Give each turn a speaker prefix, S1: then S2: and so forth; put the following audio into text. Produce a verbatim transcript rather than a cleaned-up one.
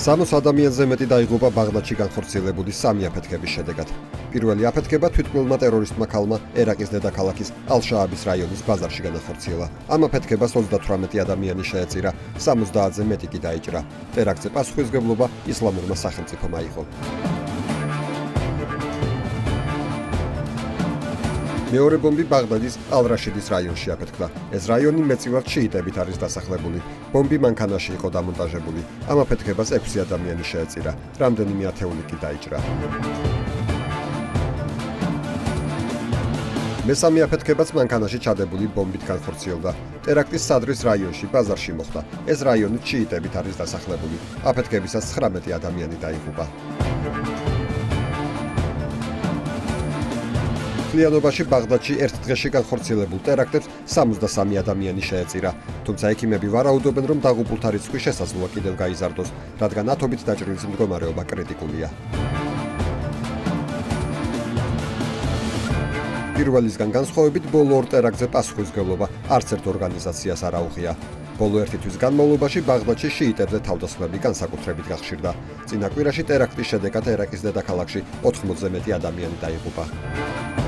S1: სამოცდ ადამიანზე მეტი დაიღუპა ბაღდადში განხორციელებული სამი აფეთქების შედეგად. პირველი აფეთქება თვითმკვლელმა ტერორისტმა ქალმა ერაყის დედაქალაქის ალ-შააბის რაიონის ბაზარში განახორციელა. ამ აფეთქებას ოცდათვრამეტი ადამიანი შეეწირა, სამოცდაათზე მეტი კი დაიჭრა. ტერაქტზე პასუხისმგებლობა ისლამურმა სახელმწიფომ აიღო. მეორე ბომბი ბაღდადის ალ-რაშიდის რაიონში აფეთქდა. ეს რაიონი მეტწილად შიიტებით არის დასახლებული. ბომბი მანქანაში იყო დამონტაჟებული. ამ აფეთქებას ექვსი ადამიანი შეეწირა. რამდენიმე ათეული კი დაიჭრა. მესამე აფეთქებაც მანქანაში ჩადებული ბომბით განხორციელდა. ტერაქტის სადრის რაიონში ბაზარში მოხდა. ეს რაიონი შიიტებით არის დასახლებული. აფეთქებისას ცხრამეტი ადამიანი დაიღუპა. მთლიანობაში ბაღდადში ერთ დღეში განხორციელებულ ტერაქტებს სამოცდასამი ადამიანი შეეწირა. თუმცა ექიმები ვარაუდობენ, რომ დაღუპულთა რიცხვი შესაძლოა კიდევ გაიზარდოს, რადგან ათობით დაჭრილის მდგომარეობა კრიტიკულია. პირველისგან განსხვავებით, ბოლო ორ ტერაქტზე პასუხისმგებლობა არც ერთ ორგანიზაციას არ აუღია. ბოლო ერთი თვის განმავლობაში ბაღდადში შიიტებზე თავდასხმები განსაკუთრებით გახშირდა. წინა კვირაში ტერაქტის შედეგად ერაყის დედაქალაქში ოთხმოცზე მეტი ადამიანი დაიღუპა.